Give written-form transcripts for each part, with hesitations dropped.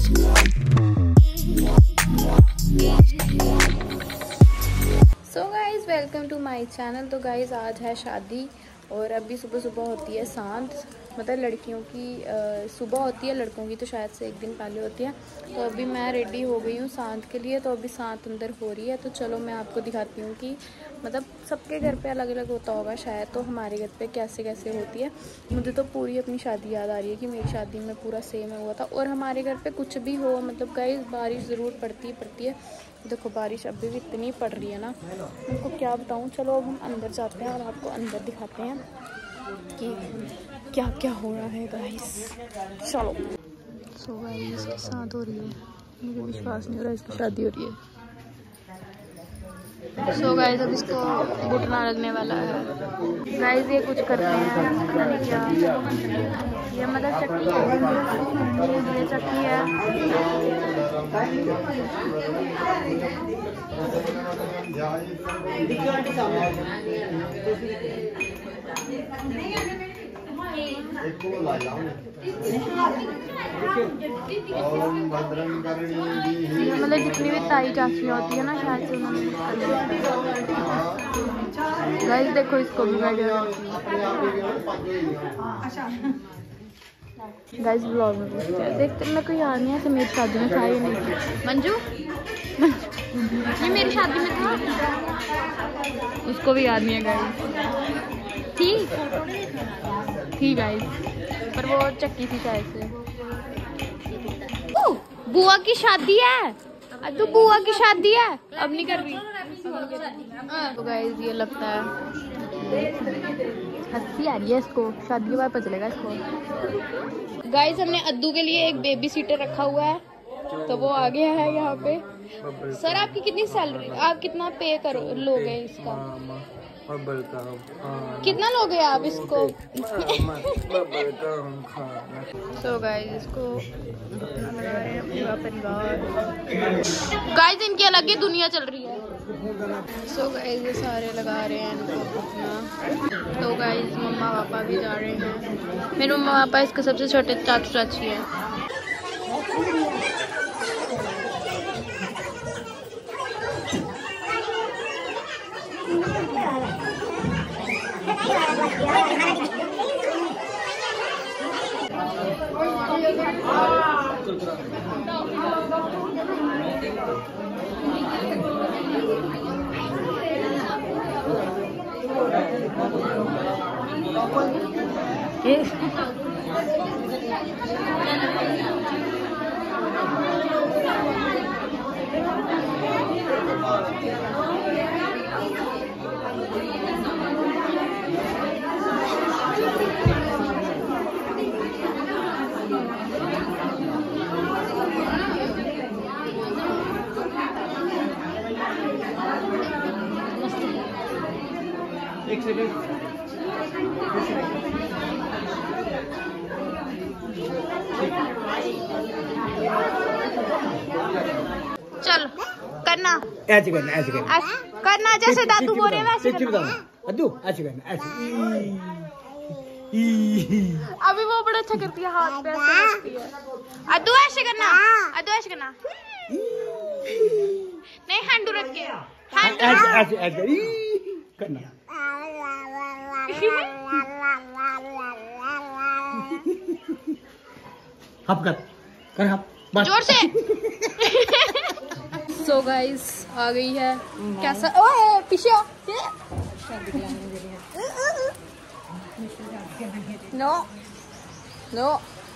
So guys welcome to my channel. तो guys आज है शादी और अभी सुबह सुबह होती है सांत, मतलब लड़कियों की सुबह होती है, लड़कों की तो शायद से एक दिन पहले होती है। तो अभी मैं रेडी हो गई हूँ सांत के लिए। तो अभी सांत अंदर हो रही है, तो चलो मैं आपको दिखाती हूँ कि मतलब सबके घर पे अलग अलग होता होगा शायद, तो हमारे घर पे कैसे कैसे होती है। मुझे तो पूरी अपनी शादी याद आ रही है कि मेरी शादी में पूरा सेम हुआ था। और हमारे घर पे कुछ भी हो, मतलब गाइस बारिश ज़रूर पड़ती है। देखो बारिश अभी भी इतनी पड़ रही है ना, उनको क्या बताऊँ। चलो अब हम अंदर जाते हैं और आपको अंदर दिखाते हैं कि क्या क्या हो रहा है गाइस। चलो। सो गाइस इसके साथ हो रही है, मुझे विश्वास नहीं हो रहा इसकी शादी हो रही है। सो गाइस अब इसको घुटना लगने वाला है। गाइस ये कुछ करते हैं, पता नहीं क्या। ये मतलब चक्की है, ये चक्की है। मतलब जितनी भी ताई चाचियाँ होती है ना, शायद से उन्होंने गाइस देखो इसको भी गाइस ब्लॉग में देखते। मेरे को याद नहीं है कि मेरी शादी में था या नहीं। मंजू ये मेरी शादी में था, उसको भी याद नहीं है गाइस। थी गाइस, पर वो चक्की थी शायद से। बुआ की शादी है, तो बुआ की शादी है, अब नहीं कर रही। तो गाइस ये लगता है हंसी आ रही है इसको, शादी के बाद पता चलेगा इसको। गाइस हमने अद्दू के लिए एक बेबी सीटर रखा हुआ है, तो वो आ गया है यहाँ पे। सर आपकी कितनी सैलरी, आप कितना पे करो लोगे इसका? कितना लोगे आप इसको? सो गाइस इसको पूरा परिवार, गाइस इनकी अलग ही दुनिया चल रही है। सो गाइस ये सारे लगा रहे हैं इनको अपना। तो गाइस मम्मा पापा भी जा रहे हैं। मेरे मम्मा पापा इसके सबसे छोटे चाचू चाची है। एक सेकंड। चल करना, ऐसे करना, ऐसे करना, करना जैसे दादू बोल रहे हैं वैसे करना। अद्दू ऐसे करना, ऐसे। अभी वो बड़ा अच्छा करती है, हाथ पे ऐसे करती है। अद्दू ऐसे करना, अद्दू ऐसे करना, नहीं हैंड रख के, हैंड ऐसे ऐसे करना। हप कर हप जोर से। सो गाइस आ गई है। कैसा ओए पीछे आओ। नो नो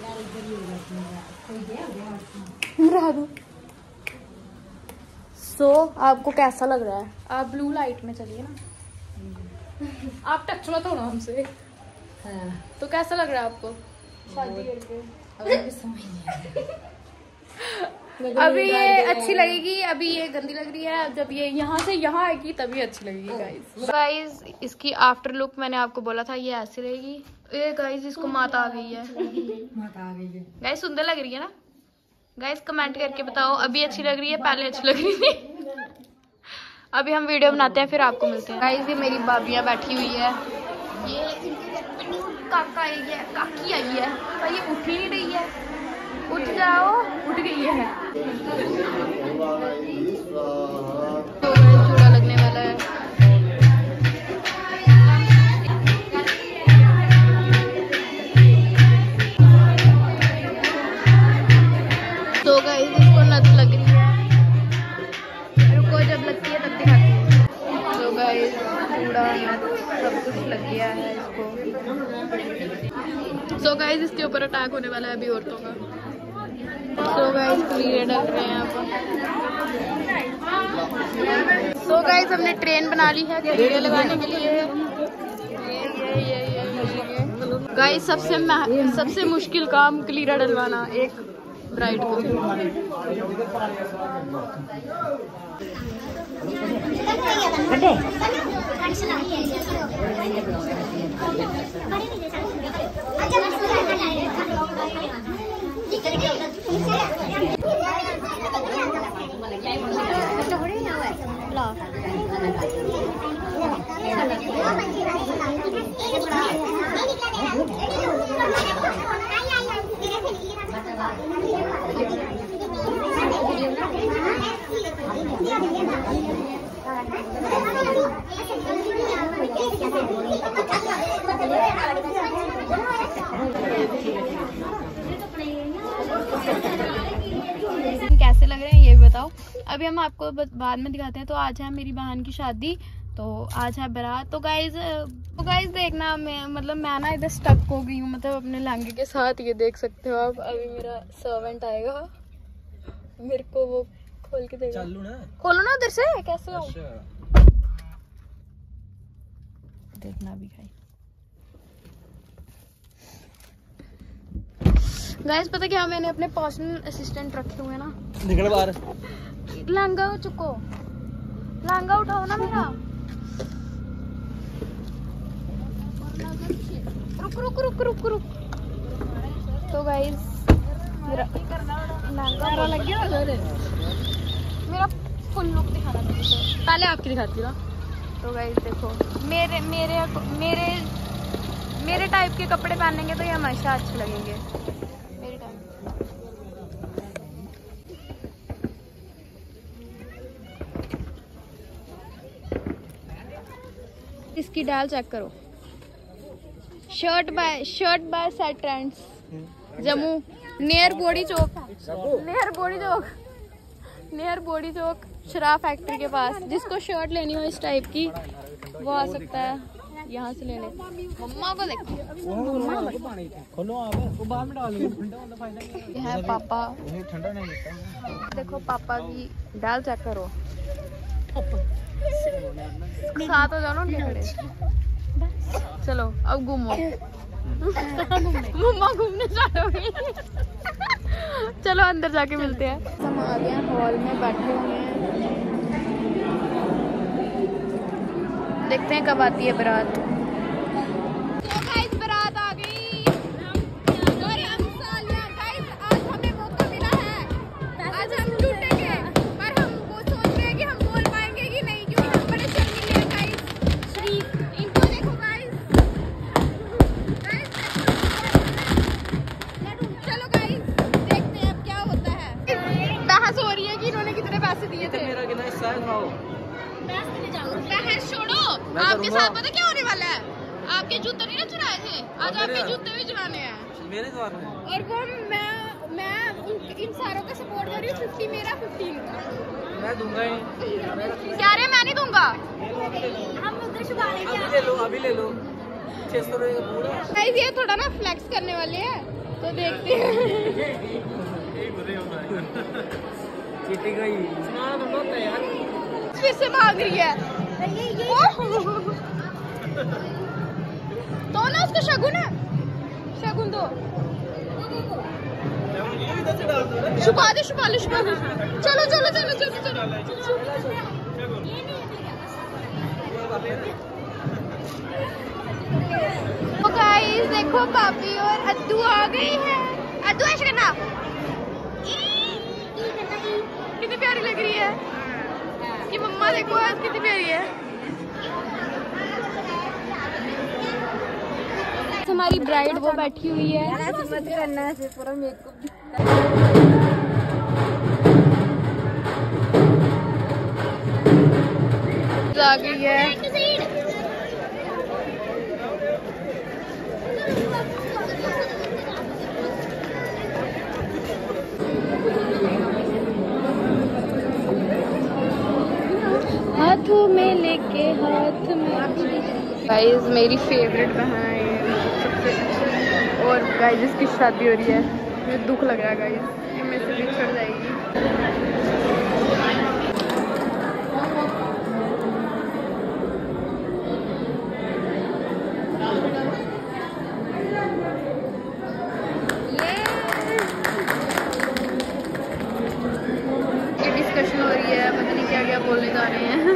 सो आपको कैसा लग रहा है? आप ब्लू लाइट में चलिए ना, आप टच मत होना हमसे। तो कैसा लग रहा है आपको शादी करके? अभी ये अच्छी लगेगी, अभी ये गंदी लग रही है। जब ये यहाँ से यहाँ आएगी तभी अच्छी लगेगी। गाइस इसकी आफ्टर लुक मैंने आपको बोला था ये ऐसी रहेगी। ये गाइस इसको माता आ गई है, माता आ गई है। गाइस सुंदर लग रही है ना? गाइस कमेंट करके बताओ अभी अच्छी लग रही है, पहले अच्छी लग रही थी। अभी हम वीडियो बनाते हैं फिर आपको मिलते हैं। गाइस ये मेरी भाभियाँ बैठी हुई है, ये काका आई है, काकी आई है, पर ये उठ ही नहीं रही है। उठ जाओ, उठ गई है। चूड़ा लगने वाला है। तो गाइस इसको नथ लग रही है, रुको जब लगती है तब दिखाती हूँ। तो गाइस चूड़ा नथ सब कुछ लग गया है इसको। सो गाइस इसके ऊपर अटैक होने वाला है अभी औरतों का। सो गाइस कलीरे डल रहे हैं आप। सो गाइस हमने ट्रेन बना ली है कलीरे लगाने के लिए। ये गाइस सबसे मुश्किल काम कलीरा डलवाना एक ब्राइड को। कैसे लग रहे हैं ये भी बताओ। अभी हम आपको बाद में दिखाते हैं। तो आज है मेरी बहन की शादी, तो आज है बारात। तो गाइज देखना, मैं ना इधर स्टक हो गई हूँ, मतलब अपने लहंगे के साथ। ये देख सकते हो आप। अभी मेरा सर्वेंट आएगा, मेरे को वो खोल के देगा। खोलो ना उधर से, कैसे हो देखना भी भाई। गाइस पता क्या, मैंने अपने पर्सनल असिस्टेंट रखे हुए हैं ना। निकल बाहर। लहंगा चुको, लहंगा उठाओ ना मेरा। रुक। तो गाइस मेरा लहंगा लग गया। मेरा फुल लुक दिखाना चाहिए, पहले आपकी दिखाती हूँ। तो गाइस देखो, मेरे टाइप के कपड़े पहनेंगे तो ये हमेशा अच्छे लगेंगे। मेरे टाइप इसकी डाल चेक करो। Shirt by set trends, Jammu near Bodi चौक शराब फैक्ट्री के पास। जिसको शर्ट लेनी हो इस टाइप की वो आ सकता है यहाँ से लेने। मम्मा को देखो, ये है पापा। देखो पापा की डाल चेक करो। साथ हो जाओ ना उनके खड़े। चलो अब घूमो। मम्मा घूमने जा रही। चलो अंदर जाके मिलते हैं। हम आ गए हैं हॉल में, बैठे हुए हैं। देखते हैं कब आती है बारात। तो गाइस बारात आ गई। और हम गाइस आज हमें मौका मिला है, आज हम लूटेंगे। पर हम वो सोच रहे हैं कि हम बोल पाएंगे कि नहीं, क्योंकि हम बड़े शर्मीले हैं गाइस। इनको देखो गाइस। चलो गाइस देखते हैं अब क्या होता है। बहस हो रही है कि इन्होंने कितने पैसे दिए थे। मेरा कितना हिस्सा है खाओ। बहस छोड़ो, आपके साथ पता क्या होने वाला है। आपके जूते नहीं ना चुराए थे, आज आपके जूते भी चुराने हैं मेरे द्वार में। और वो मैं इन सारों का सपोर्ट कर रही हूँ। 50 मेरा 50 इनका। मैं दूंगा ही। क्या रे, मैं नहीं दूंगा। हम उधर छुपाने अभी ले लो 600 रुपए का पूरा। गाइस ये थोड़ा ना फ्लेक्स करने वाले हैं, तो देखते हैं। चीटिंग का ही यार, फिर से भाग रही है। तो ना उसको शगुन है, शगुन दो। छुपा दे। चलो। तो गाइस देखो पापी और अद्दू आ गई है। अद्दू ऐसे करना। कितनी प्यारी लग रही है कि मम्मा देखो आज कितनी प्यारी है। हमारी ब्राइड वो बैठी हुई है। ऐसे मत करना, ऐसे पूरा मेकअप आ गई है। हाथों में लेके हाथ में। गाइस मेरी फेवरेट बहन है ये सबसे अच्छी, और गाइस इसकी शादी हो रही है। मुझे दुख लग रहा है गाइस, ये मेरे से बिछड़ जाएगी। ये डिस्कशन हो रही है, पता नहीं क्या क्या बोलने जा रहे हैं।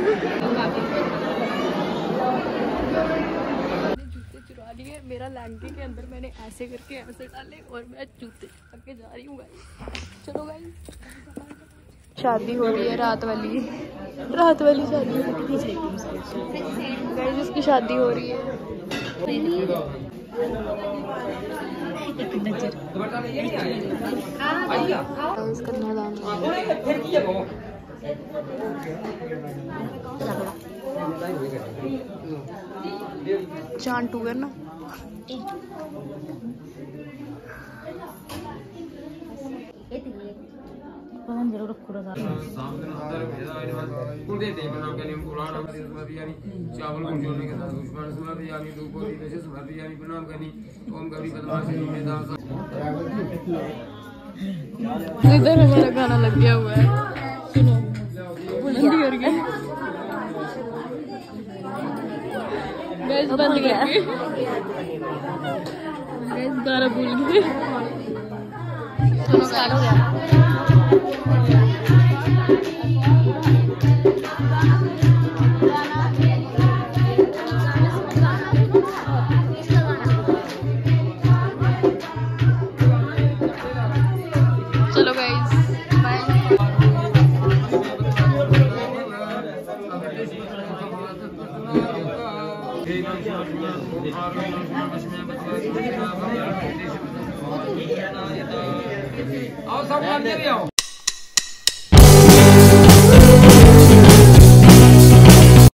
जूते चुरा लिए मेरा लहंगे के अंदर, मैंने ऐसे करके ऐसे डाले और मैं जूते चुरा के जा रही हूँ गाइस। चलो गाइस शादी हो रही है, रात वाली शादी गाइस, इसकी शादी हो रही है। चांद टू है ना। इधर हमारा गाना लग गया हुआ है, सुनो। गैस बंद करके गैस गाना भूल गए। सुनो स्टार्ट हो गया। चलो गाइस आओ सब